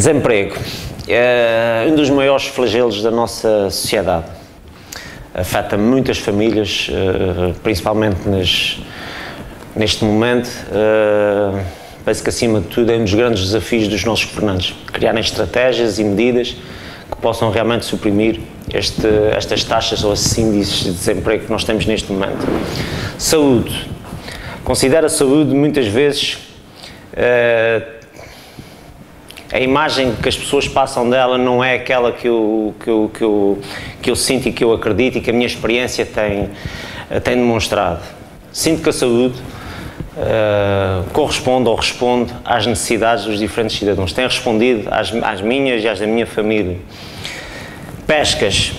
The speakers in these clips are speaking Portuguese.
Desemprego é um dos maiores flagelos da nossa sociedade. Afeta muitas famílias, principalmente neste momento. Penso que, acima de tudo, é um dos grandes desafios dos nossos governantes, criarem estratégias e medidas que possam realmente suprimir estas taxas ou esses índices de desemprego que nós temos neste momento. Saúde. Considero a saúde, muitas vezes, a imagem que as pessoas passam dela não é aquela que eu sinto e que eu acredito e que a minha experiência tem demonstrado. Sinto que a saúde corresponde ou responde às necessidades dos diferentes cidadãos. Tem respondido às minhas e às da minha família. Pescas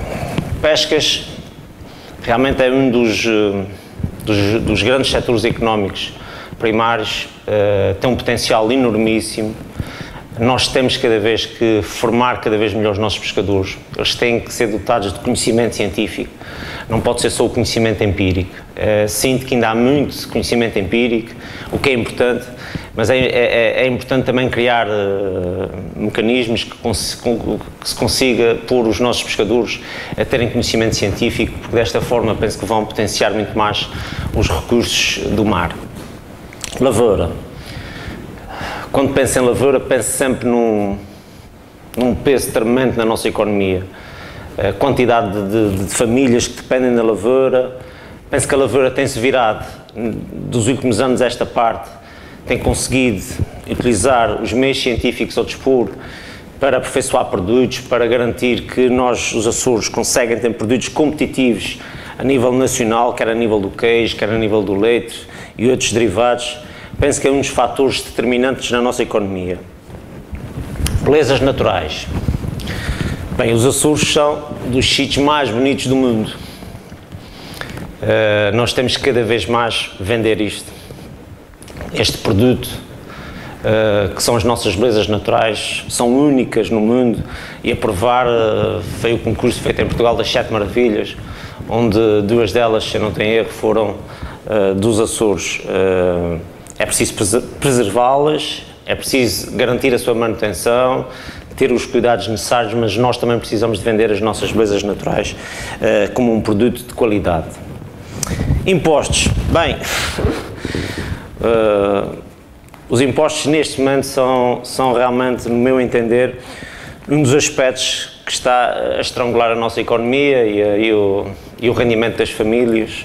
realmente é um dos grandes setores económicos primários, tem um potencial enormíssimo. Nós temos cada vez que formar cada vez melhor os nossos pescadores. Eles têm que ser dotados de conhecimento científico, não pode ser só o conhecimento empírico. Sinto que ainda há muito conhecimento empírico, o que é importante, mas é importante também criar mecanismos que se consiga pôr os nossos pescadores a terem conhecimento científico, porque desta forma penso que vão potenciar muito mais os recursos do mar. Lavoura. Quando penso em lavoura, penso sempre num peso tremendo na nossa economia. A quantidade de famílias que dependem da lavoura. Penso que a lavoura tem-se virado, dos últimos anos, esta parte, tem conseguido utilizar os meios científicos ao dispor para aperfeiçoar produtos, para garantir que nós, os Açores, conseguem ter produtos competitivos a nível nacional, quer a nível do queijo, quer a nível do leite e outros derivados. Penso que é um dos fatores determinantes na nossa economia. Belezas naturais. Bem, os Açores são dos sítios mais bonitos do mundo. Nós temos que cada vez mais vender este produto, que são as nossas belezas naturais, são únicas no mundo, e a provar foi o concurso feito em Portugal das 7 Maravilhas, onde 2 delas, se eu não tenho erro, foram dos Açores. É preciso preservá-las, é preciso garantir a sua manutenção, ter os cuidados necessários, mas nós também precisamos de vender as nossas belezas naturais como um produto de qualidade. Impostos. Bem, os impostos neste momento são realmente, no meu entender, um dos aspectos que está a estrangular a nossa economia e o rendimento das famílias.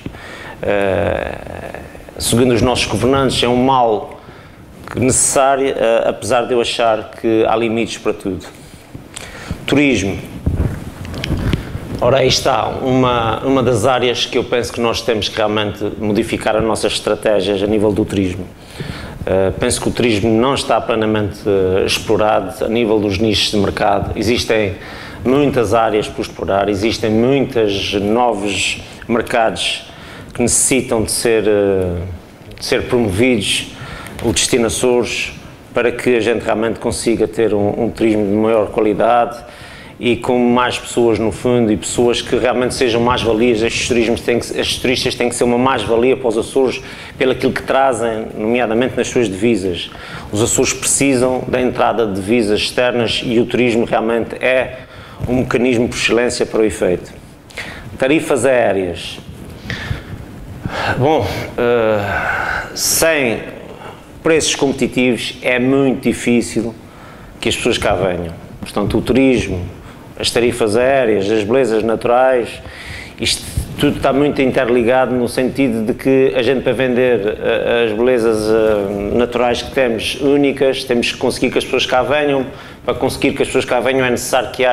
Segundo os nossos governantes, é um mal necessário, apesar de eu achar que há limites para tudo. Turismo. Ora, aí está uma das áreas que eu penso que nós temos que realmente modificar as nossas estratégias a nível do turismo. Penso que o turismo não está plenamente explorado a nível dos nichos de mercado. Existem muitas áreas por explorar, existem muitos novos mercados que necessitam de ser promovidos, o destino Açores, para que a gente realmente consiga ter um turismo de maior qualidade e com mais pessoas no fundo e pessoas que realmente sejam mais-valias. Estes turistas têm que ser uma mais-valia para os Açores pelo aquilo que trazem, nomeadamente nas suas divisas. Os Açores precisam da entrada de divisas externas e o turismo realmente é um mecanismo por excelência para o efeito. Tarifas aéreas. Bom, sem preços competitivos é muito difícil que as pessoas cá venham. Portanto, o turismo, as tarifas aéreas, as belezas naturais, isto tudo está muito interligado no sentido de que a gente, para vender as belezas naturais que temos únicas, temos que conseguir que as pessoas cá venham. Para conseguir que as pessoas cá venham é necessário que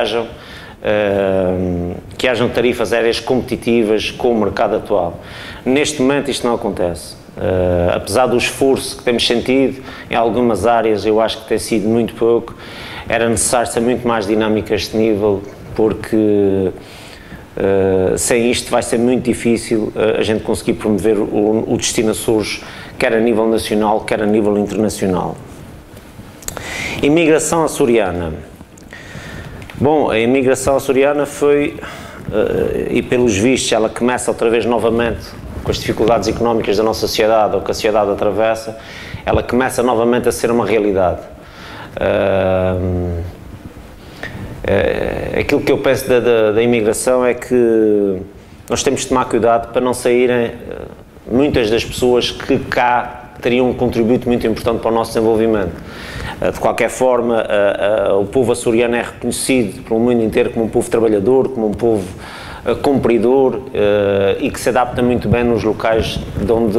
hajam tarifas aéreas competitivas com o mercado atual. Neste momento isto não acontece. Apesar do esforço que temos sentido em algumas áreas, eu acho que tem sido muito pouco. Era necessário ser muito mais dinâmico a este nível, porque sem isto vai ser muito difícil a gente conseguir promover o destino Açores, quer a nível nacional, quer a nível internacional. Imigração açoriana. Bom, a imigração açoriana foi, e pelos vistos ela começa outra vez novamente com as dificuldades económicas da nossa sociedade ou que a sociedade atravessa, ela começa novamente a ser uma realidade. Aquilo que eu penso da imigração é que nós temos de tomar cuidado para não saírem muitas das pessoas que cá teriam um contributo muito importante para o nosso desenvolvimento. De qualquer forma, o povo açoriano é reconhecido pelo mundo inteiro como um povo trabalhador, como um povo cumpridor e que se adapta muito bem nos locais de onde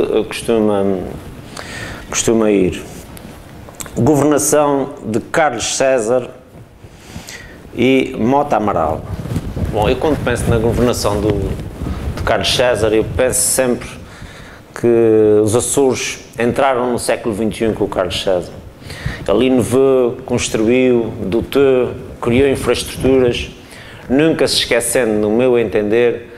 costuma ir. Governação de Carlos César e Mota Amaral. Bom, eu quando penso na governação de Carlos César, eu penso sempre que os Açores entraram no século XXI com o Carlos César. Ele inovou, construiu, dotou, criou infraestruturas, nunca se esquecendo, no meu entender,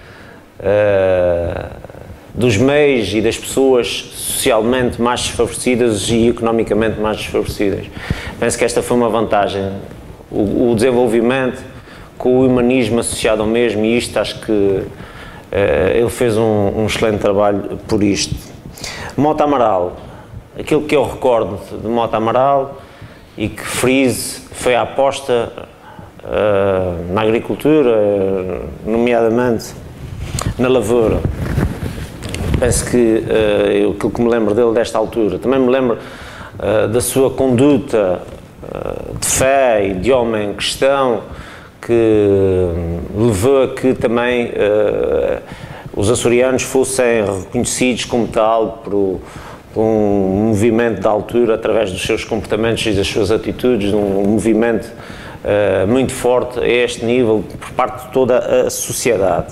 dos meios e das pessoas socialmente mais desfavorecidas e economicamente mais desfavorecidas. Penso que esta foi uma vantagem. O desenvolvimento com o humanismo associado ao mesmo, e isto acho que ele fez um excelente trabalho por isto. Mota Amaral, aquilo que eu recordo de Mota Amaral e que friso foi a aposta na agricultura, nomeadamente na lavoura. Penso que aquilo que me lembro dele desta altura, também me lembro da sua conduta de fé e de homem cristão, que levou a que também os açorianos fossem reconhecidos como tal por um movimento da altura através dos seus comportamentos e das suas atitudes, um movimento muito forte a este nível por parte de toda a sociedade.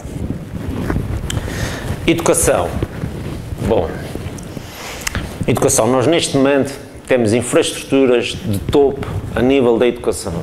Educação. Bom, educação. Nós neste momento temos infraestruturas de topo a nível da educação.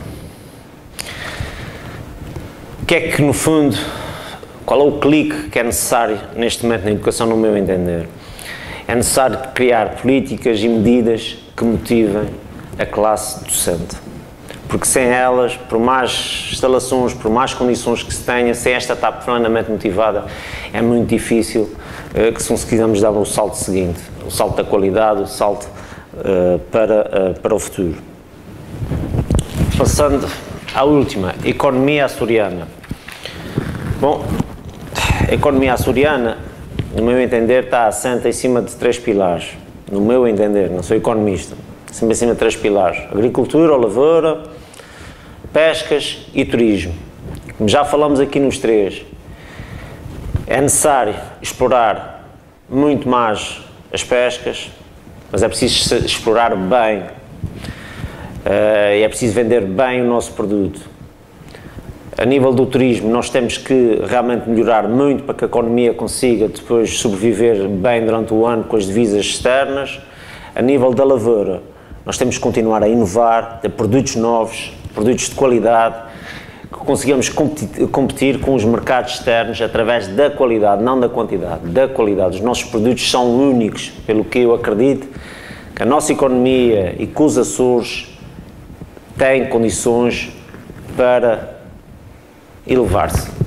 O que é que, no fundo, qual é o clique que é necessário neste momento na educação, no meu entender? É necessário criar políticas e medidas que motivem a classe docente. Porque sem elas, por mais instalações, por mais condições que se tenha, sem esta etapa plenamente motivada, é muito difícil que se quisermos dar o salto seguinte, o salto da qualidade, o salto para o futuro. Passando à última, economia açoriana. Bom, a economia açoriana, no meu entender, está assente em cima de 3 pilares. No meu entender, não sou economista, sempre em cima de 3 pilares: agricultura, lavoura, pescas e turismo. Como já falamos aqui nos 3, é necessário explorar muito mais as pescas, mas é preciso explorar bem e é preciso vender bem o nosso produto. A nível do turismo, nós temos que realmente melhorar muito para que a economia consiga depois sobreviver bem durante o ano com as divisas externas. A nível da lavoura, nós temos que continuar a inovar, ter produtos novos, produtos de qualidade, que consigamos competir com os mercados externos através da qualidade, não da quantidade, da qualidade. Os nossos produtos são únicos, pelo que eu acredito que a nossa economia e que os Açores têm condições para elevar-se.